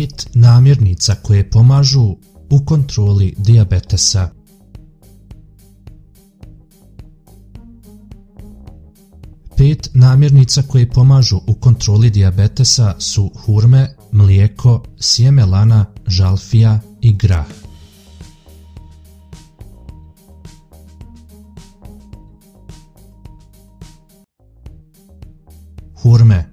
5 namirnica koje pomažu u kontroli dijabetesa. Pet namirnica koje pomažu u kontroli dijabetesa su hurme, mlijeko, sjeme lana, žalfija i grah. Hurme.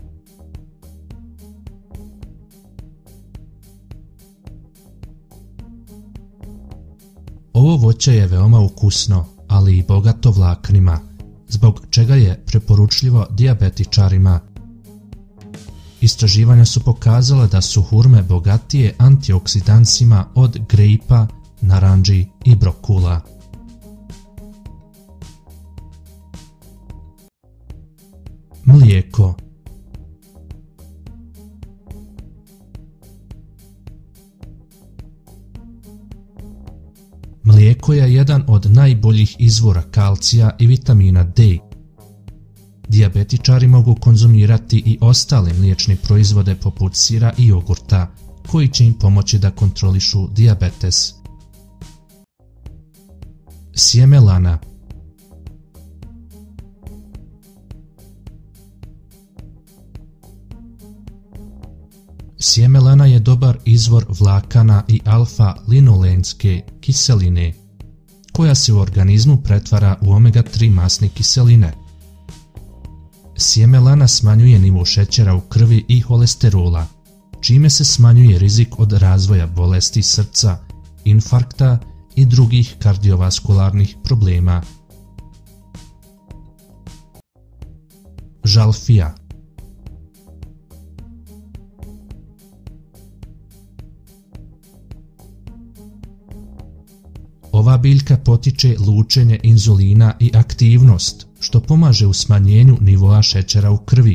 Ovo voće je veoma ukusno, ali i bogato vlaknima, zbog čega je preporučljivo dijabetičarima. Istraživanja su pokazala da su hurme bogatije antioksidansima od grejpa, narandži i brokula. Mlijeko. Mlijeko je jedan od najboljih izvora kalcija i vitamina D. Dijabetičari mogu konzumirati i ostale mliječne proizvode poput sira i jogurta, koji će im pomoći da kontrolišu dijabetes. Sjeme lana. Sjeme lana je dobar izvor vlakana i alfa-linolenske kiseline, koja se u organizmu pretvara u omega-3 masne kiseline. Sjeme lana smanjuje nivo šećera u krvi i holesterola, čime se smanjuje rizik od razvoja bolesti srca, infarkta i drugih kardiovaskularnih problema. Žalfija. Ova biljka potiče lučenje inzulina i aktivnost, što pomaže u smanjenju nivoa šećera u krvi.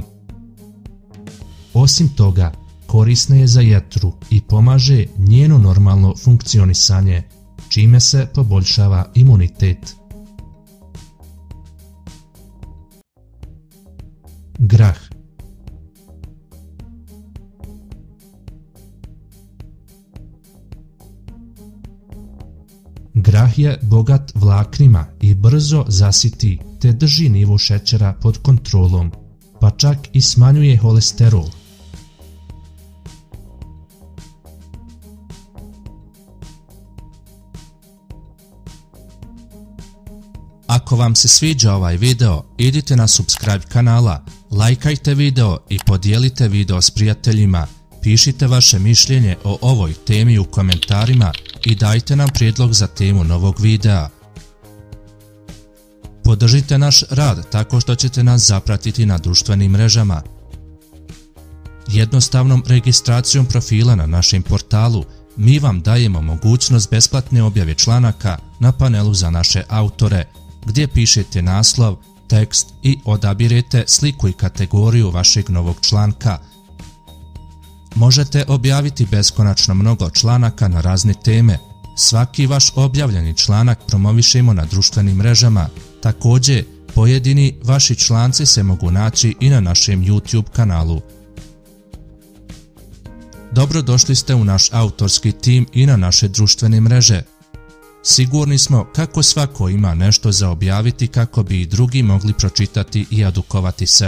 Osim toga, korisna je za jetru i pomaže njeno normalno funkcionisanje, čime se poboljšava imunitet. Grah. Grah je bogat vlaknima i brzo zasiti te drži nivo šećera pod kontrolom, pa čak i smanjuje holesterol. Ako vam se sviđa ovaj video, idite na subscribe kanala, lajkajte video i podijelite video s prijateljima. Pišite vaše mišljenje o ovoj temi u komentarima i dajte nam prijedlog za temu novog videa. Podržite naš rad tako što ćete nas zapratiti na društvenim mrežama. Jednostavnom registracijom profila na našem portalu mi vam dajemo mogućnost besplatne objave članaka na panelu za naše autore, gdje pišete naslov, tekst i odabirete sliku i kategoriju vašeg novog članka. Možete objaviti beskonačno mnogo članaka na razne teme. Svaki vaš objavljeni članak promovišemo na društvenim mrežama. Također, pojedini vaši članci se mogu naći i na našem YouTube kanalu. Dobrodošli ste u naš autorski tim i na naše društvene mreže. Sigurni smo kako svako ima nešto za objaviti kako bi i drugi mogli pročitati i edukovati se.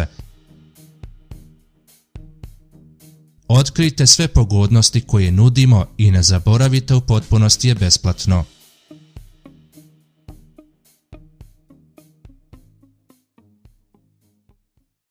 Otkrijte sve pogodnosti koje nudimo i ne zaboravite, u potpunosti je besplatno.